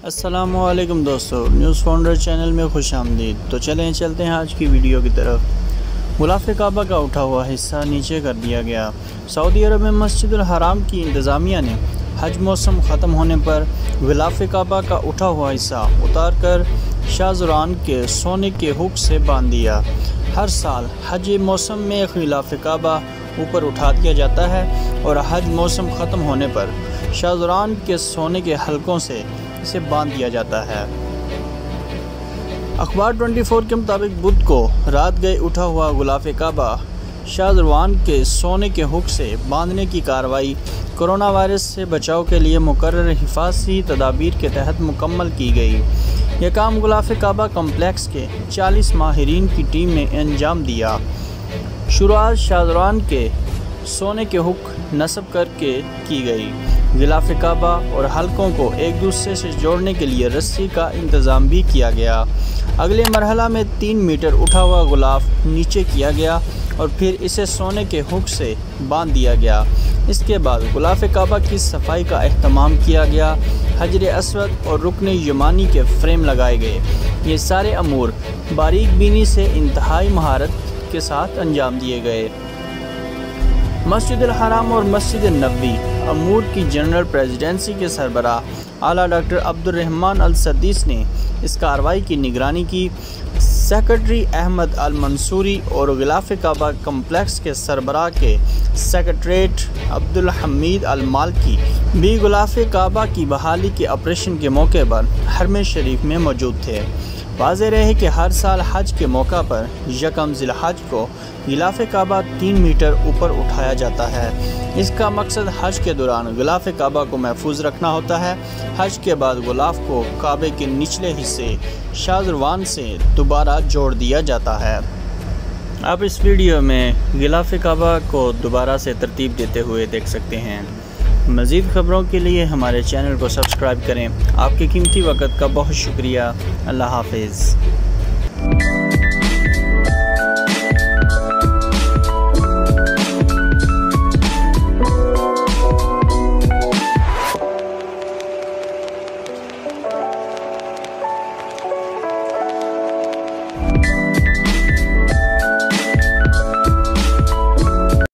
अस्सलामुअलैकुम दोस्तों, news founder channel में खुश आमदीद। तो चलते हैं आज की वीडियो की तरफ। गुलाफ़े काबा का उठा हुआ हिस्सा नीचे कर दिया गया। सऊदी अरब में मस्जिदुल हराम की इंतज़ामिया ने हज मौसम ख़त्म होने पर गुलाफ़े काबा का उठा हुआ हिस्सा उतार कर शाहज़ुरान के सोने के हुक से बांध दिया। हर साल हज मौसम में गुलाफ़े काबा ऊपर उठा दिया जाता है और हज मौसम ख़त्म होने पर शाहज़ुरान के सोने के हलकों से इसे बांध दिया जाता है। अखबार 24 के मुताबिक बुध को रात गए उठा हुआ गुलाफ़े काबा शाहज़ुरान के सोने के हुक से बांधने की कार्रवाई कोरोना वायरस से बचाव के लिए मुकर्रर हिफाज़ती तदाबीर के तहत मुकम्मल की गई। यह काम गुलाफ़े काबा कम्प्लेक्स के 40 माहिरीन की टीम ने अंजाम दिया। शुरुआत शाहज़ुरान के सोने के हुक नस्ब करके की गई। गिलाफ़े काबा और हलकों को एक दूसरे से जोड़ने के लिए रस्सी का इंतज़ाम भी किया गया। अगले मरहला में 3 मीटर उठा हुआ गुलाफ नीचे किया गया और फिर इसे सोने के हुक से बांध दिया गया। इसके बाद गुलाफ़े काबा की सफाई का एहतमाम किया गया। हजर अस्वद और रुकन यमानी के फ्रेम लगाए गए। ये सारे अमूर बारीक बीनी से इंतहाई महारत के साथ अंजाम दिए गए। मस्जिदुल हराम और मस्जिद नबवी अमूर की जनरल प्रेसिडेंसी के सरबराह आला डॉक्टर अब्दुर्रहमान अल सद्दीस ने इस कार्रवाई की निगरानी की। सेक्रेटरी अहमद अल मंसूरी और गिलाफ़े काबा कम्प्लेक्स के सरबराह के सेक्रेटरीट अब्दुल हमीद अल मालकी भी गिलाफ़े काबा की बहाली के ऑपरेशन के मौके पर हरम शरीफ में मौजूद थे। वाज़ेह रहे कि हर साल हज के मौका पर यकम ज़िलहज को गिलाफ़े काबा 3 मीटर ऊपर उठाया जाता है। इसका मकसद हज के दौरान गिलाफ़े काबा को महफूज रखना होता है। हज के बाद गुलाफ को काबे के निचले हिस्से शाहज़ुरान से दोबारा जोड़ दिया जाता है। आप इस वीडियो में गिलाफ़े काबा को दोबारा से तरतीब देते हुए देख सकते हैं। मज़ीद ख़बरों के लिए हमारे चैनल को सब्सक्राइब करें। आपके कीमती वक़्त का बहुत शुक्रिया। अल्लाह हाफ़िज़।